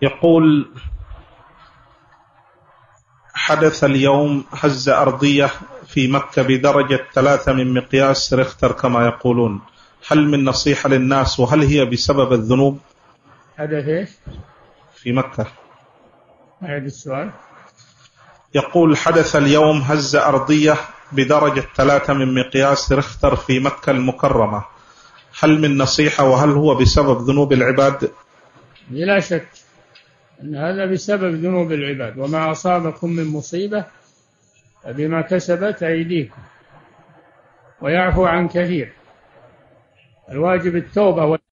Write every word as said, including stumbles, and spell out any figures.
يقول: حدث اليوم هزة أرضية في مكة بدرجة ثلاثة من مقياس ريختر كما يقولون، هل من نصيحة للناس وهل هي بسبب الذنوب؟ حدث ايش؟ في مكة. أعد السؤال. يقول: حدث اليوم هزة أرضية بدرجة ثلاثة من مقياس ريختر في مكة المكرمة، هل من نصيحة وهل هو بسبب ذنوب العباد؟ بلا شك أن هذا بسبب ذنوب العباد، وما أصابكم من مصيبة بما كسبت أيديكم ويعفو عن كثير. الواجب التوبة.